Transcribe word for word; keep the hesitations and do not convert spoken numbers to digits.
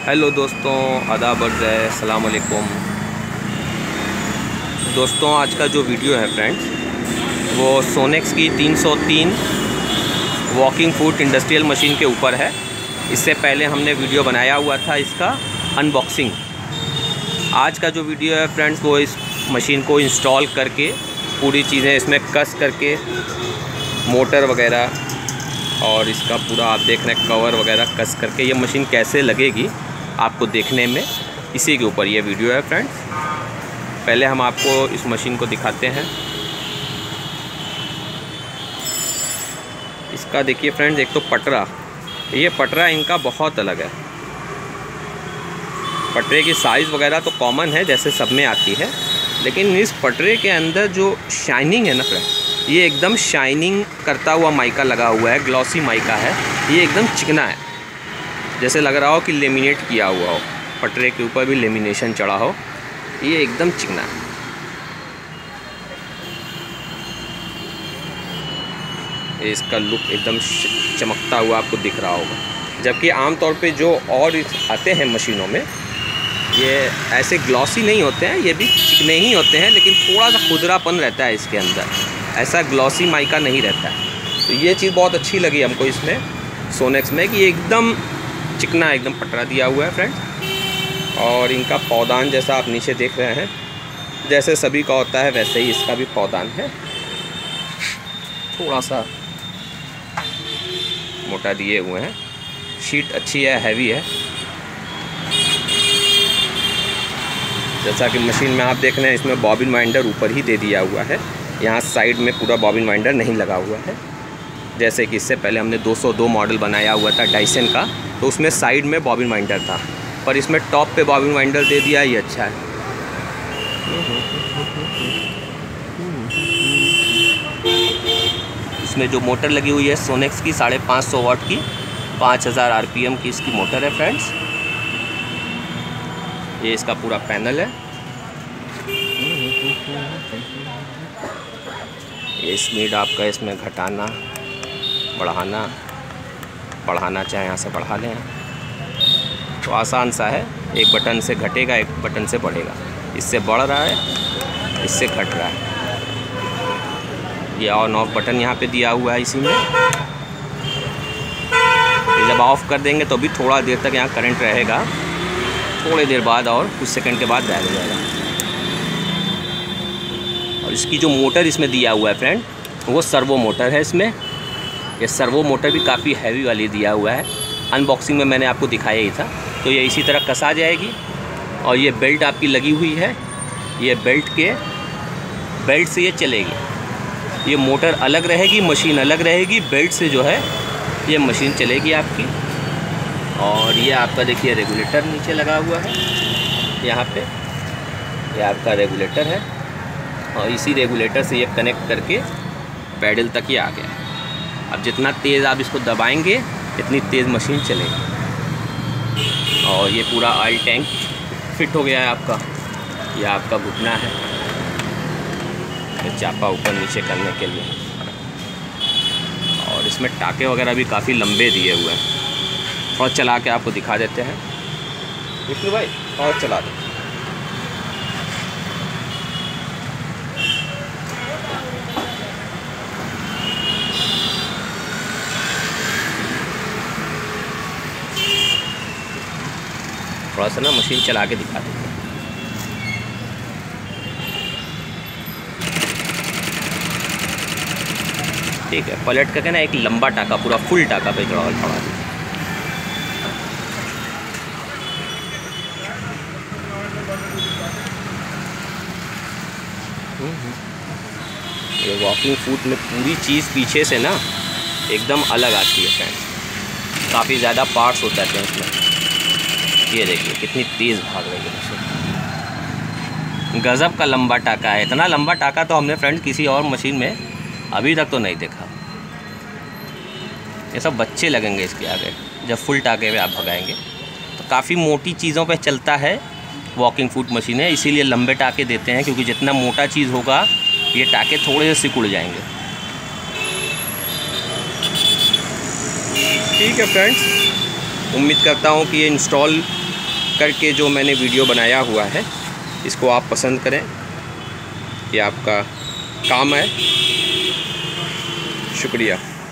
Hello दोस्तों, आदाब अर्ज़ है, अस्सलाम वालेकुम। दोस्तों, आज का जो वीडियो है फ्रेंड्स, वो सोनेक्स की तीन सौ तीन वॉकिंग फूट इंडस्ट्रियल मशीन के ऊपर है। इससे पहले हमने वीडियो बनाया हुआ था इसका अनबॉक्सिंग। आज का जो वीडियो है फ्रेंड्स, वो इस मशीन को इंस्टॉल करके पूरी चीज़ें इसमें कस करके, मोटर वगैरह और इसका पूरा आप देख रहे हैं कवर वगैरह कस करके ये मशीन कैसे लगेगी आपको देखने में, इसी के ऊपर ये वीडियो है फ्रेंड्स। पहले हम आपको इस मशीन को दिखाते हैं। इसका देखिए फ्रेंड्स, एक तो पटरा, ये पटरा इनका बहुत अलग है। पटरे की साइज़ वगैरह तो कॉमन है जैसे सब में आती है, लेकिन इस पटरे के अंदर जो शाइनिंग है ना फ्रेंड्स, ये एकदम शाइनिंग करता हुआ माइका लगा हुआ है, ग्लॉसी माइका है। ये एकदम चिकना है, जैसे लग रहा हो कि लेमिनेट किया हुआ हो, पटरे के ऊपर भी लेमिनेशन चढ़ा हो। ये एकदम चिकना है। ये इसका लुक एकदम चमकता हुआ आपको दिख रहा होगा, जबकि आमतौर पे जो और आते हैं मशीनों में ये ऐसे ग्लॉसी नहीं होते हैं, ये भी चिकने ही होते हैं, लेकिन थोड़ा सा खुदरापन रहता है इसके अंदर, ऐसा ग्लॉसी माइका नहीं रहता है। तो ये चीज़ बहुत अच्छी लगी हमको इसमें सोनेक्स में, कि ये एकदम चिकना एकदम पटरा दिया हुआ है फ्रेंड्स। और इनका पौधान जैसा आप नीचे देख रहे हैं, जैसे सभी का होता है वैसे ही इसका भी पौधान है। थोड़ा सा मोटा दिए हुए हैं, शीट अच्छी है, हैवी है। जैसा कि मशीन में आप देख रहे हैं, इसमें बॉबिन वाइंडर ऊपर ही दे दिया हुआ है, यहाँ साइड में पूरा बॉबिन वाइंडर नहीं लगा हुआ है। जैसे कि इससे पहले हमने दो सौ दो मॉडल बनाया हुआ था डाइसन का, तो उसमें साइड में बॉबिन वाइंडर था, पर इसमें टॉप पे बॉबिन वाइंडर दे दिया। ये अच्छा है। इसमें जो मोटर लगी हुई है सोनेक्स की साढ़े पाँच सौ वाट की, पाँच हज़ार आर पी एम की इसकी मोटर है फ्रेंड्स। ये इसका पूरा पैनल है। ये स्पीड आपका इसमें घटाना, बढ़ाना, बढ़ाना चाहे यहाँ से बढ़ा लें, तो आसान सा है। एक बटन से घटेगा, एक बटन से बढ़ेगा। इससे बढ़ रहा है, इससे घट रहा है। ये ऑन ऑफ बटन यहाँ पे दिया हुआ है इसी में। ये जब ऑफ़ कर देंगे तो भी थोड़ा देर तक यहाँ करंट रहेगा, थोड़ी देर बाद और कुछ सेकंड के बाद गायब हो जाएगा। और इसकी जो मोटर इसमें दिया हुआ है फ्रेंड, वो सर्वो मोटर है इसमें। ये सर्वो मोटर भी काफ़ी हैवी वाली दिया हुआ है। अनबॉक्सिंग में मैंने आपको दिखाया ही था। तो ये इसी तरह कसा जाएगी। और ये बेल्ट आपकी लगी हुई है, ये बेल्ट के बेल्ट से ये चलेगी। ये मोटर अलग रहेगी, मशीन अलग रहेगी, बेल्ट से जो है ये मशीन चलेगी आपकी। और ये आपका देखिए रेगुलेटर नीचे लगा हुआ है यहाँ पे, ये आपका रेगुलेटर है। और इसी रेगुलेटर से ये कनेक्ट करके पैडल तक ही आ गया। अब जितना तेज़ आप इसको दबाएंगे इतनी तेज़ मशीन चलेगी। और ये पूरा ऑयल टैंक फिट हो गया है आपका। ये आपका घुटना है, ये चापा ऊपर नीचे करने के लिए। और इसमें टाके वगैरह भी काफ़ी लंबे दिए हुए हैं। और चला के आपको दिखा देते हैं विष्णु भाई, और चला दो। थोड़ा सा ना मशीन चला के दिखा देते हैं। ठीक है, पलट करके ना एक लंबा टाका, पूरा फुल टाका पे चढ़ा चढ़ा दीजिए। ये वॉकिंग फूट में पूरी चीज़ पीछे से ना एकदम अलग आती है फ्रेंड्स। काफ़ी ज़्यादा पार्ट्स होते हैं इसमें। ये देखिए कितनी तेज़ भाग रही है मशीन। गज़ब का लंबा टाका है। इतना लंबा टाका तो हमने फ्रेंड किसी और मशीन में अभी तक तो नहीं देखा। ये सब बच्चे लगेंगे इसके आगे जब फुल टाके पे आप भगाएंगे। तो काफ़ी मोटी चीज़ों पे चलता है वॉकिंग फूट मशीन है, इसीलिए लंबे टाके देते हैं, क्योंकि जितना मोटा चीज़ होगा ये टाके थोड़े से सिकुड़ जाएंगे। ठीक है फ्रेंड्स, उम्मीद करता हूँ कि ये इंस्टॉल करके जो मैंने वीडियो बनाया हुआ है इसको आप पसंद करें, ये आपका काम है। शुक्रिया।